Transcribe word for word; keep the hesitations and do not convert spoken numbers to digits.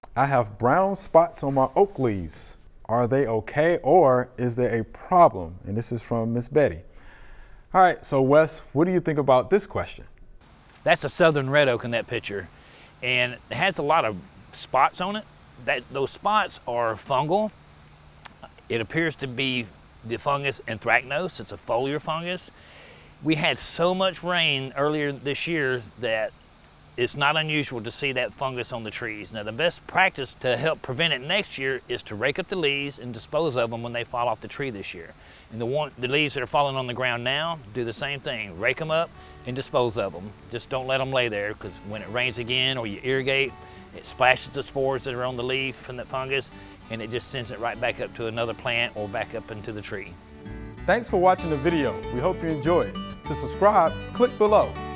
I have brown spots on my oak leaves. Are they okay, or is there a problem? And this is from Miss Betty. All right, so Wes, what do you think about this question? That's a southern red oak in that picture, and it has a lot of spots on it. That those spots are fungal. It appears to be the fungus Anthracnose. It's a foliar fungus. We had so much rain earlier this year that it's not unusual to see that fungus on the trees. Now, the best practice to help prevent it next year is to rake up the leaves and dispose of them when they fall off the tree this year. And the, one, the leaves that are falling on the ground now, do the same thing. Rake them up and dispose of them. Just don't let them lay there, because when it rains again or you irrigate, it splashes the spores that are on the leaf and the fungus, and it just sends it right back up to another plant or back up into the tree. Thanks for watching the video. We hope you enjoyed. To subscribe, click below.